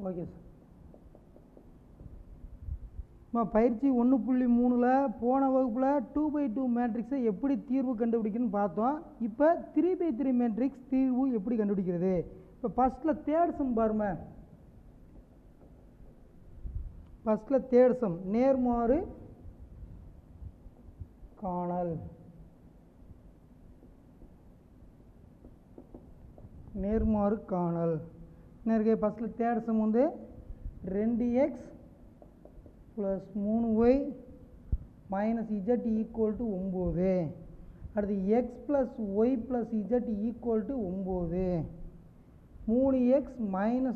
Okay sir பயிற்சி 1.3ல் போன வகுப்பில் 2/2 மேட்ரிக்ஸை எப்படி தீர்வு கண்டுபிடிக்கணும்னு பார்த்தோம். இப்போ 3/3 மேட்ரிக்ஸ் தீர்வு எப்படி கண்டுபிடிக்கிறது. இப்போ ஃபஸ்ட்டில் தேர்ட் சம் பாருங்க. ஃபஸ்ட்டில் தேர்ட் சம் நேர்மாறு காணல். நேர்மாறு காணல் என்ன இருக்கு? ஃபஸ்ட்டில் தேர்ட் சம் வந்து 2x + 3y - z = 9. அடுத்து x + y + z = 9. 3x - y - z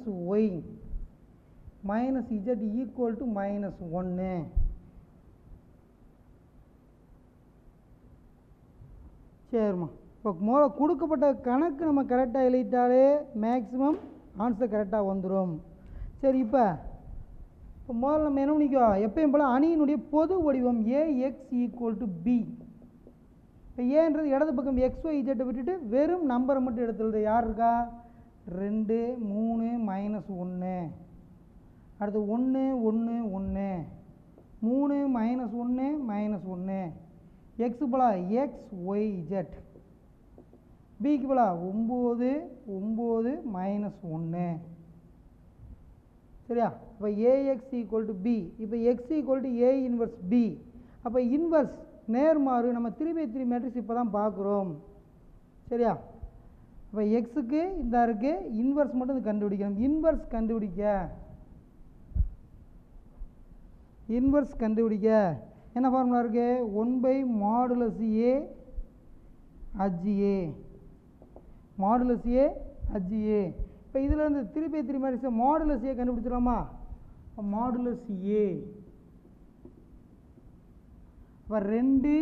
= -1. சரிம்மா, இப்போ முதல்ல கொடுக்கப்பட்ட கணக்கு நம்ம கரெக்டாக எழுதிட்டாலே மேக்ஸிமம் ஆன்சர் கரெக்டாக வந்துடும். சரி, இப்போ முதல்ல நம்ம என்ன பண்ணிக்கோ, எப்பயும் போல் அணியினுடைய பொது வடிவம் AX = B. இப்போ ஏன்றது இடது பக்கம் XY Z விட்டுட்டு வெறும் நம்பரை மட்டும் எடுத்துருது. யார் இருக்கா? 2 3 -1. அடுத்து 1 1 1 3 -1 -1. எக்ஸு போல XYZ. பிக்கு போல 9 9 -1. சரியா? இப்போ AX = B. இப்போ X = A இன்வர்ஸ் B. அப்போ இன்வர்ஸ் நேர்மாறு நம்ம 3/3 மேட்ரிக்ஸ் இப்போ தான் பார்க்குறோம். சரியா? இப்போ எக்ஸுக்கு இந்த இருக்குது, இன்வர்ஸ் மட்டும் கண்டுபிடிக்கணும். இன்வர்ஸ் கண்டுபிடிக்க என்ன ஃபார்முலா இருக்குது? 1/|A HA. |A HA. இப்போ இதில் இருந்து 3/3 மேட்ரிக்ஸ் |A கண்டுபிடிச்சிடலாமா? |A. இப்போ 2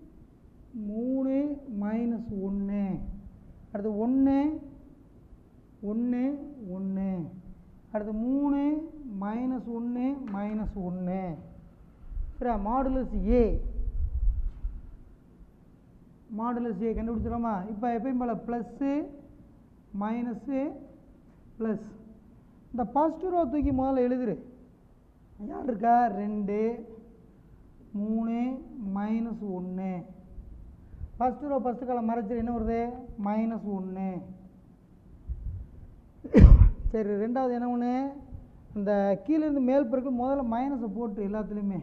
3 -1. அடுத்து 1 1 1. அடுத்து 3 -1 -1. சரியா? |A கண்டுபிடிச்சிடலாமா? இப்போ எப்பயும் போல் ப்ளஸ்ஸு மைனஸு ப்ளஸ். இந்த ஃபஸ்ட்டு ரோ தூக்கி முதல்ல எழுதுரு. யார் இருக்கா? 2 3 -1. ஃபஸ்ட்டு ரோ ஃபஸ்ட்டு காலம் மறைச்சிரு. என்ன வருது? -1. சரி, ரெண்டாவது என்ன ஒன்று, இந்த கீழேருந்து மேல் பிறகு முதல்ல மைனஸை போட்டு எல்லாத்துலேயுமே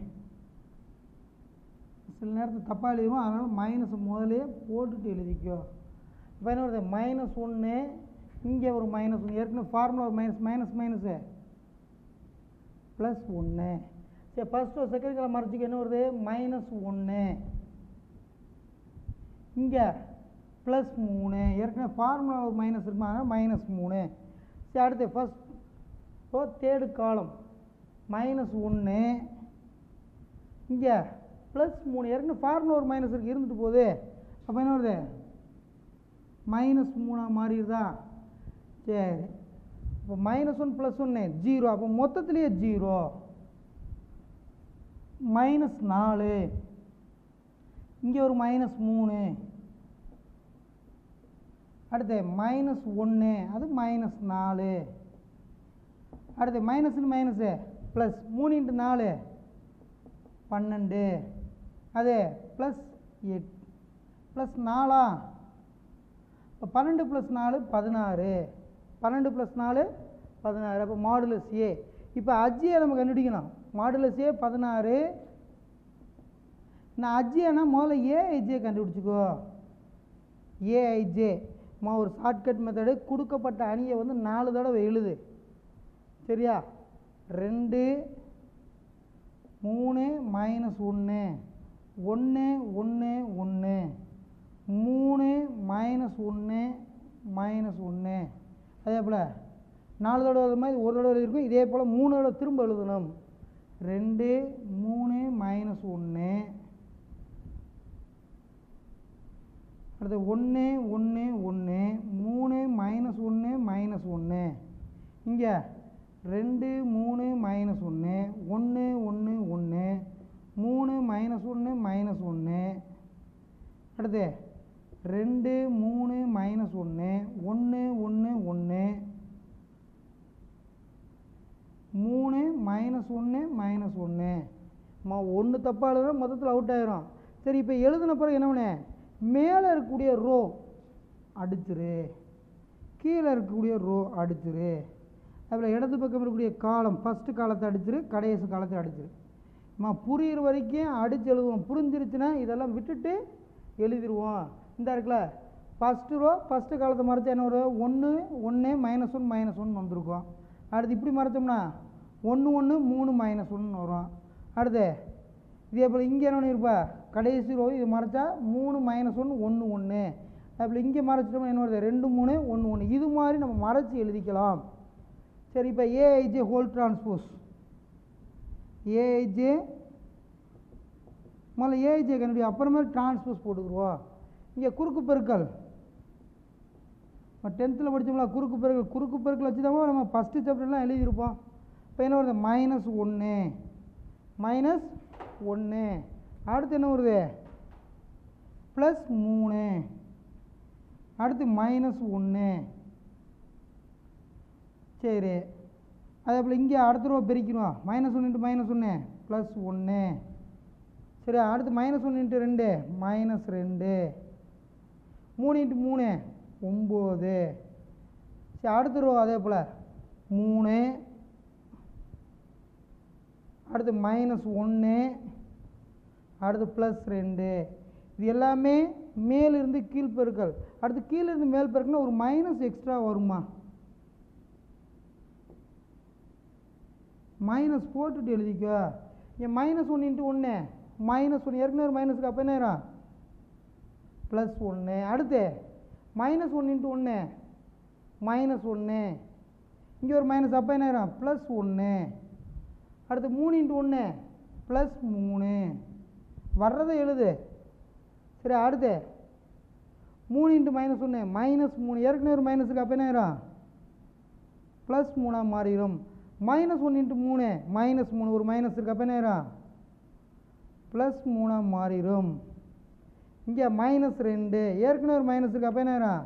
சில நேரத்தில் தப்பாக எழுதிடும். அதனால் மைனஸை முதலே போட்டுட்டு எழுதிக்கோ. இப்போ என்ன வருது? -1. இங்கே ஒரு -1. ஏற்கனவே ஃபார்முலா ஒரு மைனஸு +1. சரி, ஃபஸ்ட்டு செகண்ட் காலம் மறைச்சிக்க. என்ன வருது? -1. இங்கே +3. ஏற்கனவே ஃபார்முலா ஒரு மைனஸ் இருக்குமா? அதனால் -3. சரி, அடுத்து ஃபஸ்ட் தேர்டு காலம் -1. இங்கே +3. ஏற்கனவே ஃபார்முலா ஒரு மைனஸ் இருக்குது, இருந்துட்டு போகுது. அப்போ என்ன வருது? -3 மாறிடுதா? சரி, இப்போ -1 +1 0. அப்போ மொத்தத்துலேயே 0. -4. இங்கே ஒரு -3. அடுத்து -1. அது -4. அடுத்து மைனஸு ப்ளஸ் 3 × 4 12. அது +8 +4. இப்போ 12 + 4 16. 12 + 4 16. அப்போ |A. இப்போ HA நம்ம கண்டுபிடிக்கணும். |A 16. நான் HAனா முதல்ல AIJ கண்டுபிடிச்சிக்கோ. AIJ ஒரு ஷார்ட்கட் மெத்தடு. கொடுக்கப்பட்ட அணியை வந்து 4 தடவை எழுது. சரியா? 2 3 -1 1 1 1 3 -1 -1. அதே போல் 4 தடவை மாதிரி ஒரு தடவை எழுதியிருக்கும். இதே போல் 3 தடவை திரும்ப எழுதணும். 2 3 -1. அடுத்து 1 1 1 3 -1 -1. இங்கே 2 3 -1 1 1 1 3 -1 -1. அடுத்து 2 3 -1 1 1 1. -1 -1 ஒன்று தப்பாக எழுதுனா மொத்தத்தில் அவுட் ஆயிரும். சரி, இப்போ எழுதின பிறகு என்ன பண்ணு, மேலே இருக்கக்கூடிய ரோ அடிச்சிரு, கீழே இருக்கக்கூடிய ரோ அடிச்சிரு, அதில் இடது பக்கம் இருக்கக்கூடிய காலம் ஃபஸ்ட்டு காலத்தை அடிச்சிரு, கடைசி காலத்தை அடிச்சிரு. புரிகிற வரைக்கும் அடித்து எழுதுவோம். புரிஞ்சிருச்சுன்னா இதெல்லாம் விட்டுட்டு எழுதிடுவோம். இந்த இருக்குல்ல ஃபஸ்ட்டு ரோ ஃபஸ்ட்டு காலத்தை மறைச்சா என்ன வரும், 1 1 -1 -1 வந்திருக்கும். அடுத்து இப்படி மறைச்சோம்னா 1 1 3 -1 வரும். அடுத்து இதே போல் இங்கே என்ன பண்ணியிருப்பா, கடைசி ரோ இது மறைச்சா 3 -1 1 1. அப்படி இங்கே மறைச்சிட்டோம்னா என்ன வருது, 2 3 1 1. இது மாதிரி நம்ம மறைச்சி எழுதிக்கலாம். சரி, இப்போ ஏஐஜே ஹோல் டிரான்ஸ்போஸ், ஏஐஜே முதல்ல ஏஐஜே கண்டுபிடி, அப்புறமேல் டிரான்ஸ்போஸ் போட்டுக்குருவோம். இங்கே குறுக்கு பெருக்கல் 10th படித்தோம்ல, குறுக்கு பெருக்கல் வச்சு தான் நம்ம ஃபஸ்ட்டு சாப்டர்லாம் எழுதியிருப்போம். இப்போ என்ன வருது, -1 அடுத்து என்ன வருது, +3 அடுத்து -1. சரி, அதே போல் இங்கே அடுத்த ரூபா பெருக்கிறோம், -1 × -1 +1. சரி, அடுத்து -1 × 2 -2 3 × 3 9. சரி, அடுத்த ரூபா அதே போல் 3 அடுத்து -1 அடுத்து +2. இது எல்லாமே மேலிருந்து கீழ்பெருக்கல். அடுத்து கீழிருந்து மேல் பெருக்குன்னா ஒரு மைனஸ் எக்ஸ்ட்ரா வருமா, மைனஸ் போட்டுட்டு எழுதிக்கோ. இங்கே -1 × 1 -1 ஏற்கனவே ஒரு மைனஸுக்கு அப்போ என்ன ஆயிரும், +1. அடுத்து -1 × 1 -1 இங்கே ஒரு மைனஸ் அப்போ என்ன ஆயிரும், +1. அடுத்து 3 × 1 +3 வர்றதை எழுது. சரி, அடுத்து 3 × -1 -3 ஏற்கனவே ஒரு மைனஸுக்கு அப்போ என்ன ஆயிரும், +3 மாறிடும். -1 × 3 -3 ஒரு மைனஸ் இருக்கு, அப்போ என்ன ஆயிரும், +3 மாறிடும். இங்கே -2 ஏற்கனவே ஒரு மைனஸ் இருக்கு, அப்போ என்ன ஆயிரும்,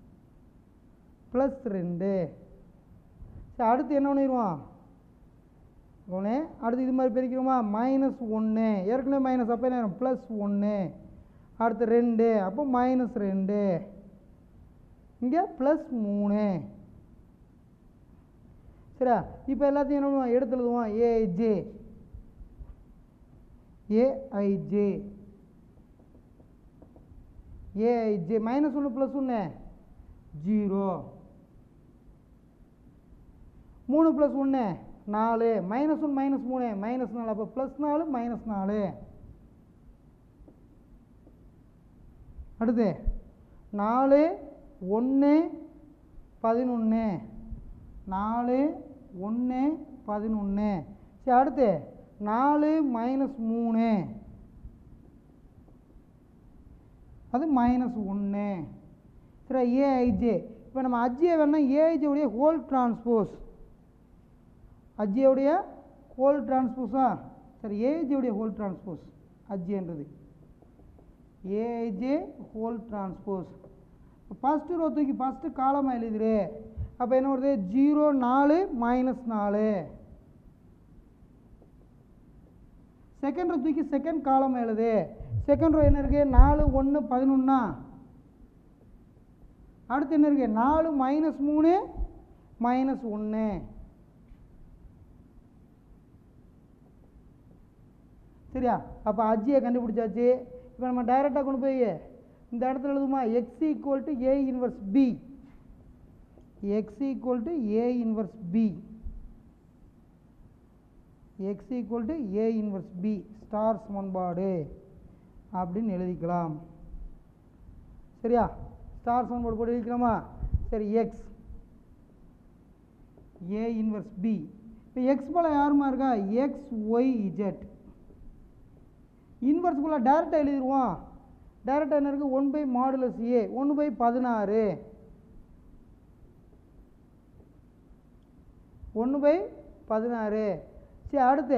+2. சரி, அடுத்து என்ன பண்ணிடுவோம், அடுத்து இது மாதிரி பிரிக்கிறோமா, -1 ஏற்கனவே மைனஸ், அப்போ என்ன ஆயிரும், +1. அடுத்து 2 அப்போ -2 இங்கே +3. சரியா, இப்போ எல்லாத்தையும் என்ன பண்ணுவோம், எடுத்து எழுதுவோம். ஏஐஜே -1 -1 +1 0 3 + 1 4 -1 -3 -4 அப்போ +4 -4. அடுத்து 4 1 11 4 1 11. சரி, அடுத்து 4 -3 அது -1. சரி, ஏஐஜே இப்போ நம்ம அஜ்ஜியை வேணா ஏஐஜே உடைய ஹோல் டிரான்ஸ்போஸ், அஜ்ஜியோடைய ஹோல் டிரான்ஸ்போஸா. சரி, ஏஐஜே உடைய ஹோல் டிரான்ஸ்போஸ் அஜ்ஜின்றது AIJ whole transpose. First row தூக்கி ஃபஸ்ட்டு காலமாக எழுதுரு. அப்போ என்ன வருது, 0 4 -4. செகண்ட் ரோ தூக்கி செகண்ட் காலம் எழுது. செகண்ட் ரோ என்ன இருக்குது, 4 1 11. அடுத்து என்ன இருக்குது, 4 -3 -1. சரியா, அப்போ அஜ்ஜியை கண்டுபிடிச்சாச்சு. இப்போ நம்ம டைரெக்டாக கொண்டு போய் இந்த இடத்துல எழுதுமா, x = A 1b, x = A 1b, x = A 1b star சமன்பாடு அப்படின்னு எழுதிக்கலாம். சரியா, ஸ்டார் சமன்பாடு போட்டு எழுதிக்கலாமா. சரி, x A 1b. இப்போ எக்ஸ் போல யாருமா இருக்கா, XYZ. இன்வெர்ஸ்க்குள்ளே டேரெக்டாக எழுதிடுவோம். டேரெக்டாக என்ன இருக்குது, 1/|A 1/16 1/16. சரி, அடுத்து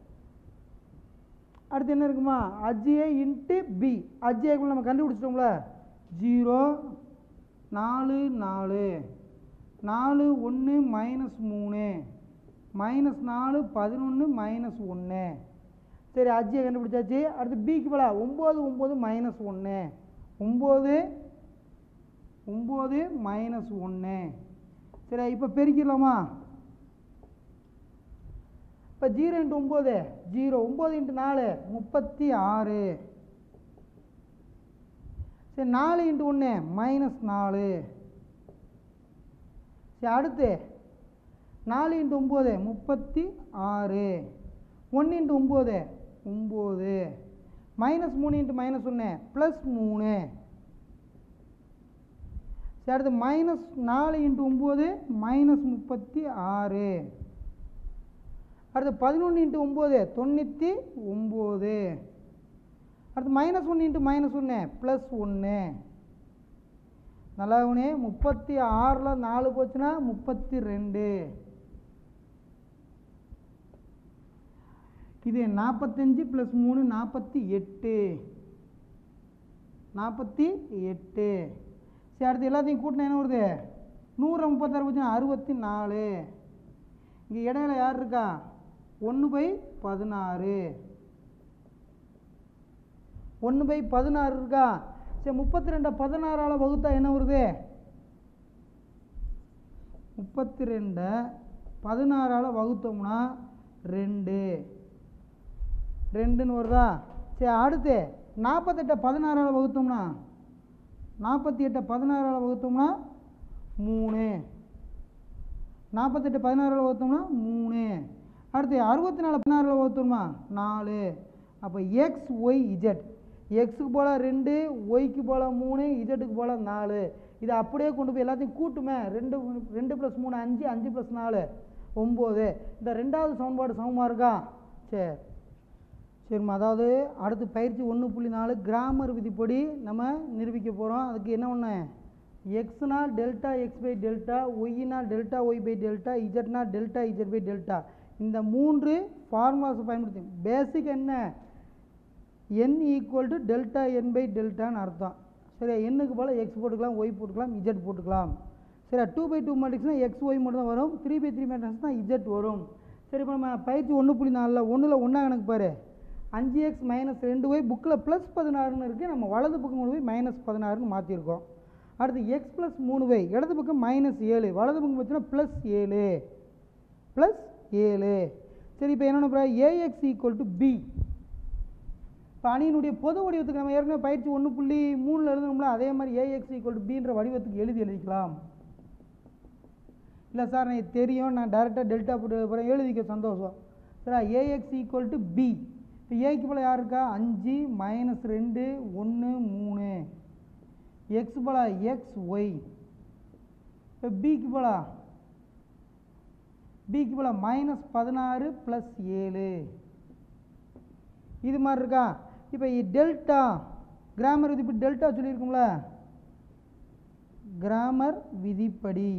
என்ன இருக்குமா, அஜ்ஜிஏ × B. அஜ்ஜிஏக்குள்ள நம்ம கண்டுபிடிச்சிட்டோம்ல, 0 4 4 4 1 -3 -4 11 -1. சரி அஜ்ஜியை கண்டுபிடிச்சாச்சு. அடுத்து பிக்கு போல 9 9 -1 9 9 -1. சரி இப்போ பெருக்கிடலாமா? இப்போ 0 × 9 0 9 × 4 36. சரி 4 × 1 -4. சரி அடுத்து 4 × 9 36. 1 × 9 9. -3 × -1 +3. சரி அடுத்து -4 × 9 -36. அடுத்து 11 × 9 99. அடுத்து -1 × -1 +1. நல்லா 36ல் 4 போச்சுன்னா 32. இது 45 + 3 48. 48. சரி அடுத்து எல்லாத்தையும் கூட்டினா என்ன வருது? 136 போச்சுன்னா 64. இங்கே இடையில யார் இருக்கா? 1/16. 1/16 இருக்கா? சரி 32 16ஆல் வகுத்தா என்ன வருது? 32 16ஆல் வகுத்தோம்னா 2 2ன்னு வருதா? சரி அடுத்து 48 16ஆல் வகுத்தோம்னா 48 16ஆல் வகுத்தோம்னா 3. 48 16ஆல் வகுத்தோம்னா 3. அடுத்து 64 16ஆல் வகுத்தோம்னா 4. அப்போ எக்ஸ் ஒய் இஜெட். எக்ஸுக்கு போல் 2, ஒய்க்கு போல் 3, இஜெட்டுக்கு போல் 4. இதை அப்படியே கொண்டு போய் எல்லாத்தையும் கூட்டுமே. 2 + 3 5 5 + 4 9. இந்த ரெண்டாவது சமன்பாடு சமமாக இருக்கா? சரி சரிம்மா. அதாவது அடுத்து பயிற்சி 1.4 கிராமர் விதிப்படி நம்ம நிரூபிக்க போகிறோம். அதுக்கு என்ன ஒன்று? எக்ஸ்னா Δx/Δ, ஒய்னா Δy/Δ, இஜெட்னா Δz/Δ. இந்த 3 ஃபார்முலாஸை பயன்படுத்தி பேசிக் என்ன? n = Δn/Δன்னு அர்த்தம். சரியா? எண்ணுக்கு போல் எக்ஸ் போட்டுக்கலாம், ஒய் போட்டுக்கலாம், இஜெட் போட்டுக்கலாம். சரியா? 2/2 மேட்ரிக்ஸ்னா எக்ஸ் ஒய் மட்டும் தான் வரும். 3/3 மேட்ரிக்ஸ் தான் இஜெட் வரும். சரி இப்போ நம்ம பயிற்சி 1.4 1ல் ஒன்றா கணக்கு பாரு. 5x - 2y புக்கில் +16ன்னு இருக்குது. நம்ம வலது பக்கம் கொண்டு போய் -16ன்னு மாற்றிருக்கோம். அடுத்து x + 3y இடது பக்கம் -7, வலது பக்கம் பார்த்தீங்கன்னா +7 +7. சரி இப்போ என்னென்ன ax = b. இப்போ அணியினுடைய பொது வடிவத்துக்கு நம்ம ஏற்கனவே பயிற்சி 1.3ல் எழுதணும்ல, அதே மாதிரி ax = bன்ற வடிவத்துக்கு எழுதிக்கலாம். இல்லை சார் எனக்கு தெரியும், நான் டைரெக்டாக டெல்டா போட்டு போகிறேன், எழுதிக்க சந்தோஷம். சரி ax = b. இப்போ ஏக்கு போல் யார் இருக்கா? 5 -2 1 3. எக்ஸ் போல் எக்ஸ் ஒய். இப்போ பிக்கு போல் -16 +7 இது மாதிரி இருக்கா? இப்போ டெல்டா கிராமர் விதிப்படி டெல்டா சொல்லியிருக்கோம்ல, கிராமர் விதிப்படி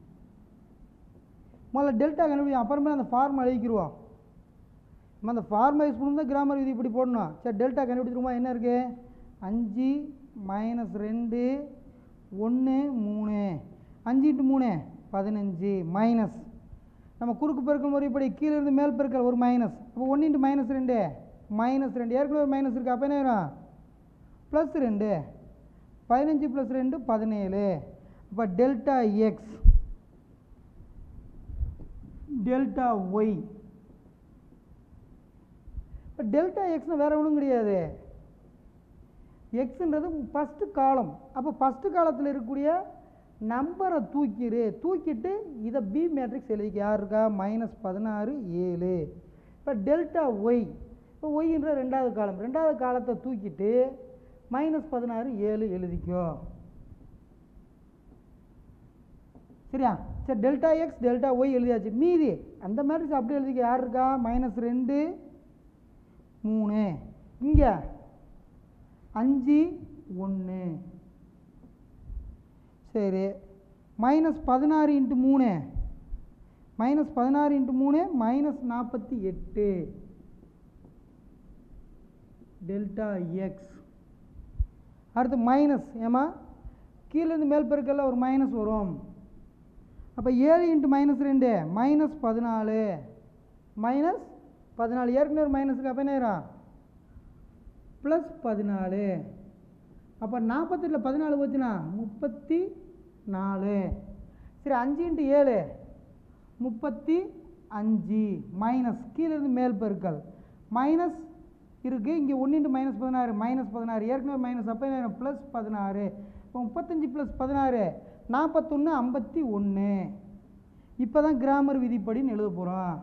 முதல்ல டெல்டா கண்டுபிடிக்கும், அப்புறமே அந்த ஃபார்ம் எழுதிக்கிடுவோம். நம்ம அந்த ஃபார்மை யூஸ் பண்ணணும் தான் கிராமர் விதிப்படி போடணும். சரி டெல்டா கண்டுபிடிச்சிருக்கோமா? என்ன இருக்குது? 5 -2 1 3. 5 × 3 15 மைனஸ் நம்ம குறுக்கு பெருக்கல் முறைப்படி கீழே இருந்து மேல் பெருக்கல் ஒரு மைனஸ். அப்போ 1 × -2 -2. ஏற்கனவே ஒரு மைனஸ் இருக்குது. அப்போ என்ன ஆயிரும்? +2. 15 + 2 17. அப்போ டெல்டா எக்ஸ் டெல்டா ஒய். இப்போ டெல்டா எக்ஸ்னு வேறு ஒன்றும் கிடையாது. எக்ஸுன்றது ஃபஸ்ட்டு காலம். அப்போ ஃபஸ்ட்டு காலத்தில் இருக்கக்கூடிய நம்பரை தூக்கிட்டு இதை பி மேட்ரிக்ஸ் எழுதிக்க. யார் இருக்கா? -16 7. இப்போ டெல்டா ஒய். இப்போ ஒய்ன்ற ரெண்டாவது காலம். ரெண்டாவது காலத்தை தூக்கிட்டு -16 7 எழுதிக்கோ. சரியா? சரி டெல்டா எக்ஸ் டெல்டா ஒய் எழுதியாச்சு. மீதி அந்த மேட்ரிக்ஸ் அப்படியே எழுதிக்க. யார் இருக்கா? -2 3. இங்கே 5 1. சரி -16 × 3 -16 × 3 -48 டெல்டா எக்ஸ். அடுத்து மைனஸ். ஏமா கீழேருந்து மேல் பெருக்கல்ல ஒரு மைனஸ் வரும். அப்போ 7 இன்ட்டு -2 -14 -14 ஏற்கனவே ஒரு மைனஸுக்கு அப்போ என்ன ஆயிரும் +14. அப்போ 48 14 போச்சுன்னா 34. சரி 5 இன்ட்டு 7 35 மைனஸ் கீழே இருந்து மேல் பெருக்கல் மைனஸ் இருக்குது இங்கே 1 இன்ட்டு -16 -16 ஏற்கனவே மைனஸ் அப்போ +16. இப்போ 35 + 16 41 51. இப்போ தான் கிராமர் விதிப்படின்னு எழுத போகிறோம்.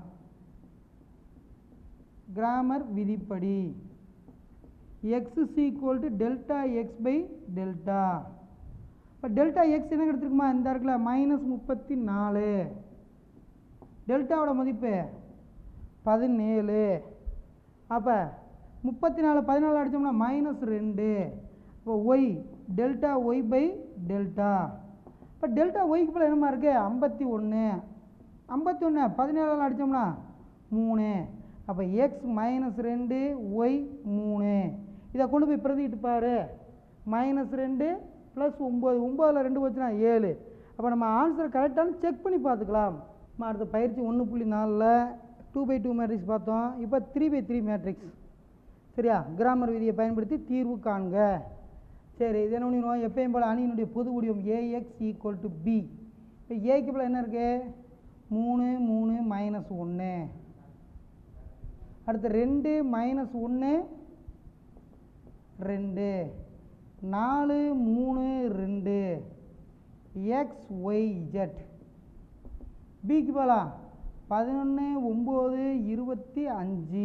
கிராமர் விதிப்படி x = delta X by delta. இப்போ டெல்டா எக்ஸ் என்ன எடுத்துருக்குமா இந்த இருக்குல்ல -34. டெல்டாவோட மதிப்பு 17. அப்போ 34 14 அடித்தோம்னா -2. இப்போ Y delta Y by delta. இப்போ டெல்டா ஒய்க்கு போல் என்னமா இருக்குது 51. 51 17 அடித்தோம்னா 3. அப்போ எக்ஸ் -2 ஒய் 3. இதை கொண்டு போய் பிரதிட்டு பாரு. -2 + 9 9ல் 2 போச்சுன்னா 7. அப்போ நம்ம ஆன்சர் கரெக்டானு செக் பண்ணி பார்த்துக்கலாம். அடுத்த பயிற்சி 1.4ல் 2/2 மேட்ரிக்ஸ் பார்த்தோம். இப்போ 3/3 மேட்ரிக்ஸ். சரியா? கிராமர் விதியை பயன்படுத்தி தீர்வு காண்க. சரி இது என்ன பண்ணிடுவோம் எப்பயும் போல் அணியினுடைய பொது வடிவம் AX = B. இப்போ ஏக்கு போல் என்ன இருக்குது 3 3 -1. அடுத்து 2 -1 2 4 3 2 X Y Z. பிக்கு போகலாம் 11 9 25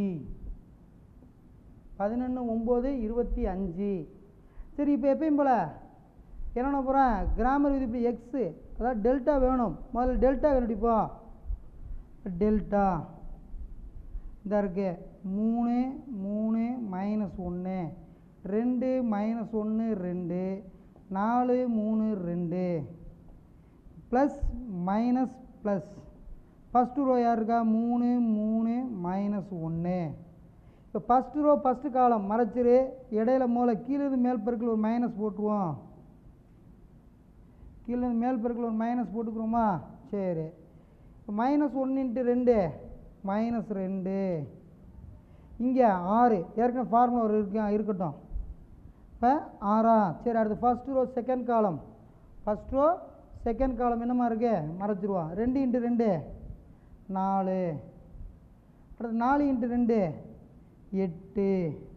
11 9 25. சரி இப்போ எப்பயும் போல் என்ன பண்ண போகிறேன் கிராமர் விதிப்படி எக்ஸு அதாவது டெல்டா வேணும். முதல்ல டெல்டா கண்டுபிடிப்போம். டெல்டா இந்த இருக்கு 3 3 -1 2 -1 2 4 3 2 plus minus plus first row யார் இருக்கா 3 3 -1. இப்போ ஃபஸ்ட்டு ரோ ஃபஸ்ட்டு காலம் மறைச்சிரு இடையில மூளை கீழேருந்து மேல் பெருக்கில் ஒரு மைனஸ் போட்டுருவோம். கீழேருந்து மேல் பெருக்கில் ஒரு மைனஸ் போட்டுக்கிறோமா? சரி இப்போ -1 × 2 -2. இங்கே 6 ஏற்கனவே ஃபார்முலா ஒரு இருக்கட்டும். இப்போ 6. சரி அடுத்து ஃபஸ்ட்டு ரோ செகண்ட் காலம். ஃபஸ்ட் ரோ செகண்ட் காலம் என்னமா இருக்கு மறைச்சிருவோம். 2 × 2 4. அடுத்து 4 × 2 8.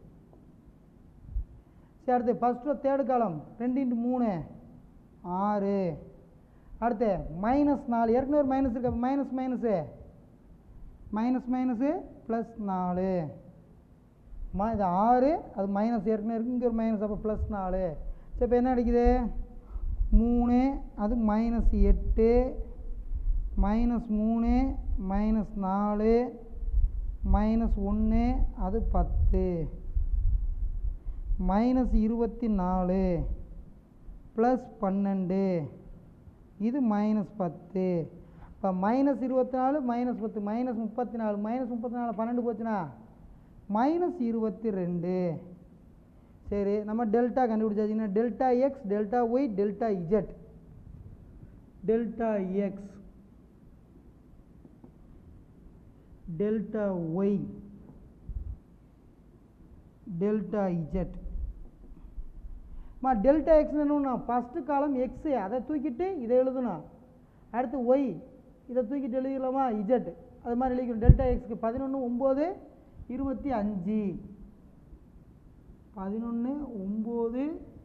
சரி அடுத்து ஃபஸ்ட் ரோ தேர்டு காலம் 2 × 3 6. அடுத்து -4 ஏற்கனவே ஒரு மைனஸ் இருக்கு. Minus minus +4. இது 6 அது மைனஸ் ஏற்கனவே இருக்குது இங்கே ஒரு மைனஸ் அப்போ +4. சரி இப்போ என்ன அடிக்குது 3 அது -8 -3 -4 -1 அது 10 -24 +12 இது -10. இப்போ -24 -10 -34 -34 12 போச்சுன்னா -22. சரி நம்ம டெல்டா கண்டுபிடிச்சாச்சுன்னா delta X delta Y delta Z. Delta X delta Y delta Z. Delta X என்னன்னா ஃபஸ்ட்டு காலம் எக்ஸு அதை தூக்கிட்டு இதை எழுதணும். அடுத்து ஒய் இதை தூக்கிட்டு எழுதிக்கலாமா இஜெட் அது மாதிரி எழுதிக்கணும். டெல்டா எக்ஸ்க்கு 11 9 25 11 9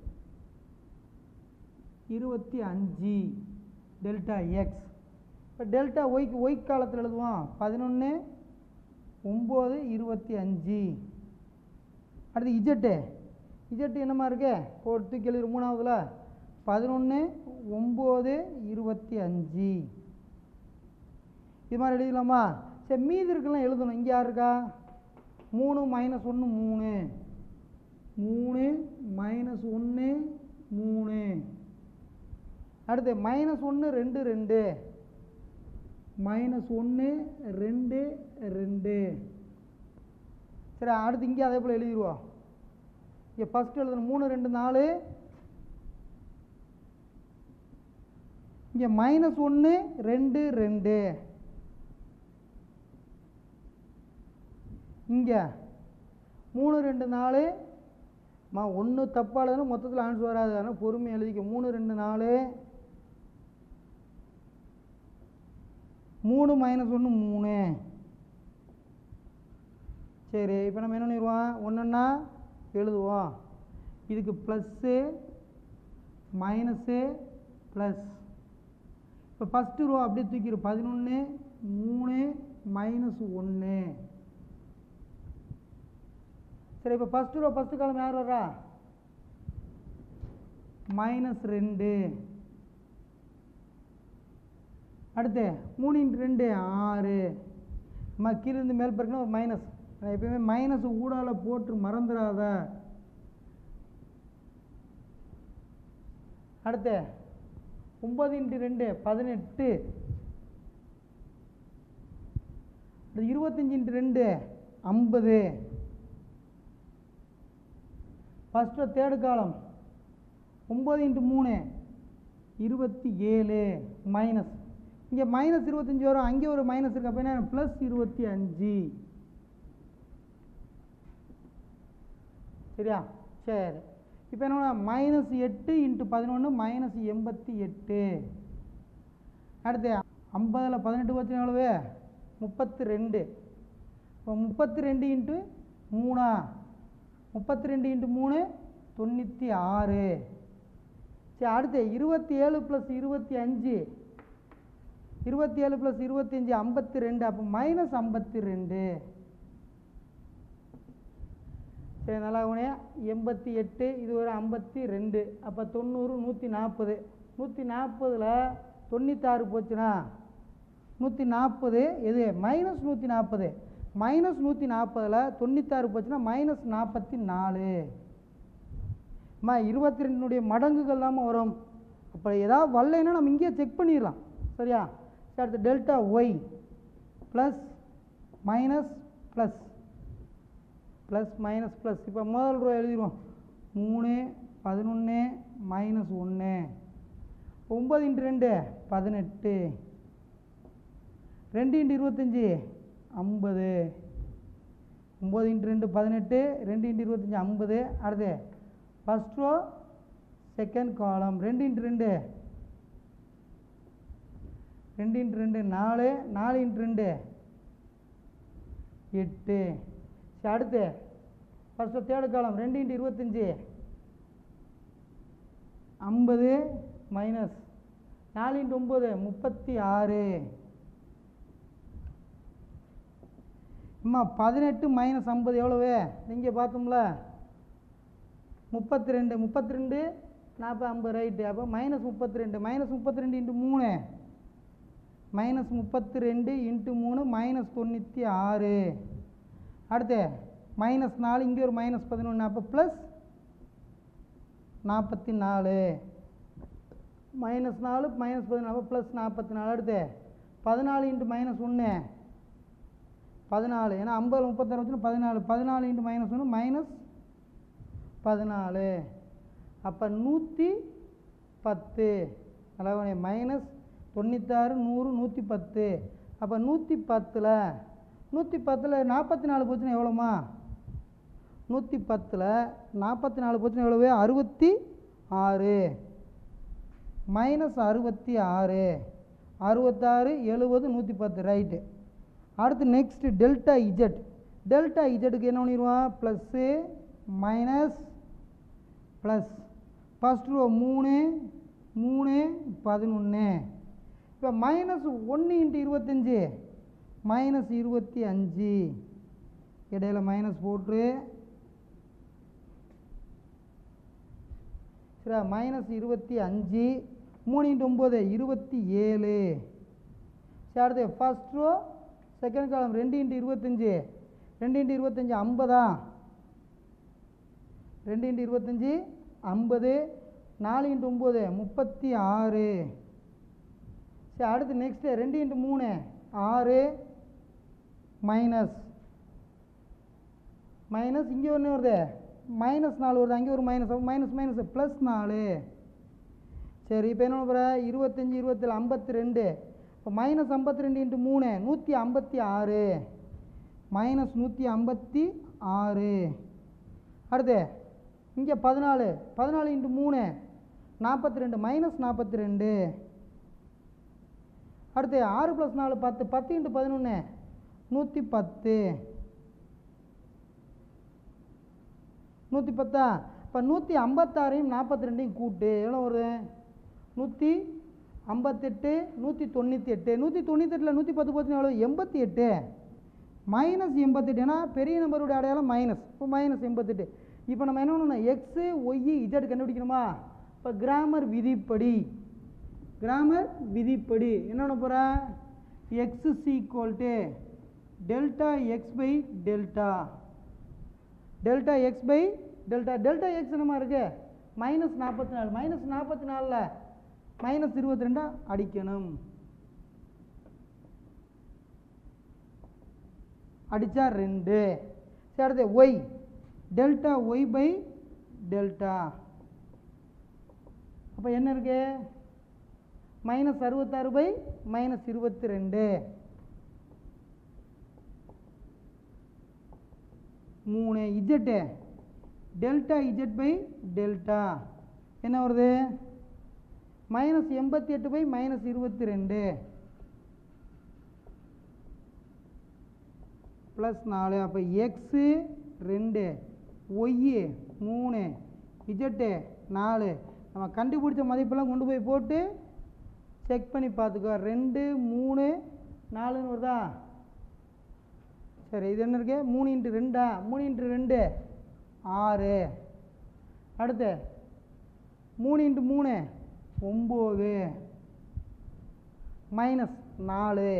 25 டெல்டா எக்ஸ். இப்போ டெல்டா ஒய்க்கு ஒய் காலத்தில் எழுதுவோம் 11 9 25. அடுத்து இஜெட்டு இஜெட்டு என்னமா இருக்கு போட்டு எழுதி மூணாவதுல 11 9 25 இது மாதிரி எழுதிக்கலாமா? சரி மீதி இருக்கலாம் எழுதணும். இங்கே யார் இருக்கா 3 -1 3 3 -1 3. அடுத்து -1 2 2 -1 2 2. சரி அடுத்து இங்கே அதே போல் எழுதிடுவோம். இங்கே ஃபஸ்ட்டு எழுதணும் 3 2 4 இங்கே -1 2 2, இங்கே 3 2 4, 1 தப்பானதுன்னா மொத்தத்தில் ஆன்சர் வராது, ஆனால் பொறுமை எழுதிக்க. 3 2 4, 3 -1 3. சரி, இப்போ நம்ம என்ன பண்ணிடுவோம், ஒன்றுன்னா எழுதுவோம். இதுக்கு ப்ளஸ்ஸு மைனஸு ப்ளஸ். இப்போ ஃபஸ்ட்டு ரோ அப்படியே தூக்கிடும். 11 3 -1. சரி, இப்போ ஃபஸ்ட்டு ரோ ஃபஸ்ட்டு காலம் யார் வர்றா, -2. அடுத்து 3 × 2 6. நம்ம கீழே இருந்து மேல் பிறகுனா ஒரு மைனஸ். எப்பயுமே மைனஸ் ஊடால போட்டு மறந்துடாத. அடுத்து 9 × 2 18. 25 × 2 50. ஃபஸ்ட்டு தேர்டு காலம் 9 × 3 27 மைனஸ். இங்கே -25 வரும், அங்கே ஒரு மைனஸ் இருக்கு, அப்போ என்ன +25. சரியா? சரி, இப்போ என்ன -8 × 11 -88. அடுத்து 50ல் 18 போச்சு எவ்வளவு, 32. இப்போ 32 × 3, 32 × 3 96. சரி, அடுத்து 27 + 25, 27 + 25 52, அப்போ -52. சரி, நல்லா உனே 88, இது ஒரு 52, அப்போ 90 140. 140ல் 96 போச்சுன்னா 140 எது -140. -140ல் 96 போச்சுன்னா -44. 22 மடங்குகள் தான் வரும். அப்போ ஏதாவது வரலைன்னா நம்ம இங்கேயே செக் பண்ணிடலாம். சரியா? சரி, அடுத்து delta Y plus minus plus plus minus plus. இப்போ முதல் ரூபா எழுதிடுவோம். 3 11 -1. 9 × 2 18. 2 × 25 50. 9 × 2 18, 2 × 25 50. அடுத்து ஃபஸ்ட் ரோ செகண்ட் காலம் 2 × 2 2 × 2 4, 4 × 2 8. சரி, அடுத்து ஃபஸ்ட்டு தேர்டு காலம் 2 × 25 50 மைனஸ் 4 × 9 36. அம்மா 18 - 50 எவ்வளவு, இங்கே பார்த்தோம்ல 32. 32 40 50 ரைட்டு. அப்போ -32. -32 × 3 -32 × 3 -96. அடுத்து -4, இங்கே ஒரு -11, அப்போ +44. -4 -11, அப்போ +44. அடுத்து 14 × -1 14. ஏன்னா 50 36 வச்சுன்னா 14. 14 × -1 -14. அப்போ 110. அதாவது -96 100 110. அப்போ 110ல் 44 போச்சுன்னா எவ்வளோமா, 110ல் 44 போச்சுன்னா எவ்வளவு, 66. -66 66 70 110 ரைட்டு. அடுத்து நெக்ஸ்ட் டெல்டா இஜெட். டெல்டா இஜெட்டுக்கு என்ன பண்ணிடுவோம், plus minus plus. First row 3 3 11. இப்போ -1 × 25 -25. இடையில மைனஸ் போட்டு சரியா, -25. 3 × 9 27. சரி, அடுத்து ஃபஸ்ட் ரோ செகண்ட் காலம் 2 × 25 2 × 25 50. 2 × 25 50. 4 × 9 36. சரி, அடுத்து நெக்ஸ்ட்டு 2 × 3 6 மைனஸ் மைனஸ். இங்கே ஒன்று வருது -4 வருது, அங்கே ஒரு மைனஸ் மைனஸ் மைனஸ் +4. சரி இப்போ என்ன பண்ணுற 25 27 52. இப்போ -52 × 3 156 -156. அடுத்து இங்கே 14 14 × 3 42 -42. அடுத்து 6 + 4 10 10 × 11 110. 110. இப்போ 156 42 கூட்டு எவ்வளோ வருது 158 198. 198 110 போச்சுன்னா எவ்வளோ 88. -88 ஏன்னா பெரிய நம்பருடைய அடையாளம் மைனஸ். இப்போ -88. இப்போ நம்ம என்ன பண்ணணும் எக்ஸு ஒய் இஜட் கண்டுபிடிக்கணுமா? இப்போ கிராமர் விதிப்படி என்ன பண்ண போகிறேன் X is equal to delta X by delta X by delta. Delta X என்னமா இருக்கு -44. -44ல் -22 அடிக்கணும். அடித்தா 2. சரி அடுத்து Y delta Y by delta. அப்போ என்ன இருக்கு -66 by -22. 3 Z delta Z by delta என்ன வருது -88 பை -22 +4. அப்போ எக்ஸு 2 ஒய் 3 இஜெட்டு 4. நம்ம கண்டுபிடிச்ச மதிப்பெல்லாம் கொண்டு போய் போட்டு செக் பண்ணி பார்த்துக்கோ. 2 3 4ன்னு வருதா? சரி இது என்ன இருக்கு 3 × 2 3 × 2 6. அடுத்து 3 × 3 9 -4.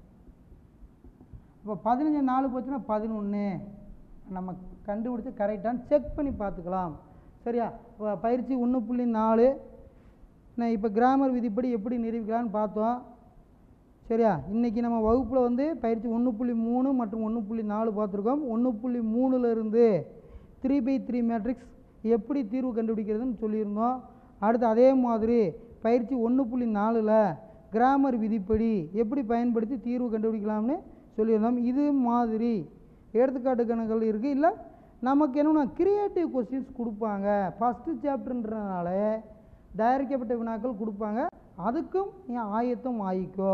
இப்போ 15 4 போச்சுன்னா 11. நம்ம கண்டுபிடிச்சி கரெக்டானு செக் பண்ணி பார்த்துக்கலாம். சரியா? பயிற்சி 1.4 நான் இப்போ கிராமர் விதிப்படி எப்படி நிரூபிக்கலான்னு பார்த்தோம். சரியா? இன்றைக்கி நம்ம வகுப்பில் வந்து பயிற்சி 1.3 மற்றும் 1.4 பார்த்துருக்கோம். 1.3லிருந்து 3/3 மேட்ரிக்ஸ் எப்படி தீர்வு கண்டுபிடிக்கிறதுன்னு சொல்லியிருந்தோம். அடுத்து அதே மாதிரி பயிற்சி 1.4ல் கிராமர் விதிப்படி எப்படி பயன்படுத்தி தீர்வு கண்டுபிடிக்கலாம்னு சொல்லியிருந்தோம். இது மாதிரி எடுத்துக்காட்டு கணக்குகள் இருக்குது. இல்லை நமக்கு என்னென்னா கிரியேட்டிவ் கொஸ்டின்ஸ் கொடுப்பாங்க. ஃபஸ்ட்டு சாப்டர்ன்றனால தயாரிக்கப்பட்ட வினாக்கள் கொடுப்பாங்க. அதுக்கும் நீ ஆயத்தம் ஆயிக்கோ.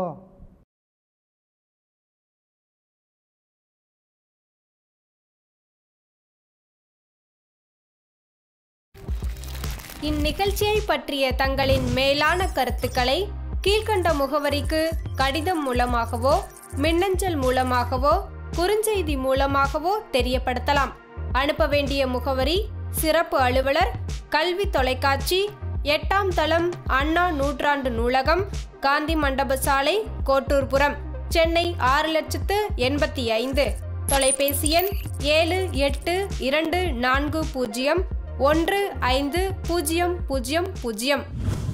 இந்நிகழ்ச்சியை பற்றிய தங்களின் மேலான கருத்துக்களை கீழ்கண்ட முகவரிக்கு கடிதம் மூலமாகவோ மின்னஞ்சல் மூலமாகவோ குறுஞ்செய்தி மூலமாகவோ தெரியப்படுத்தலாம். அனுப்ப வேண்டிய முகவரி சிறப்பு அலுவலர் கல்வி தொலைக்காட்சி 8ஆம் தளம் அண்ணா நூற்றாண்டு நூலகம் காந்தி மண்டப சாலை கோட்டூர்புரம் சென்னை 6,85,000. தொலைபேசி எண் 7824015000.